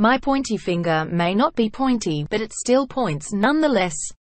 My pointy finger may not be pointy, but it still points nonetheless.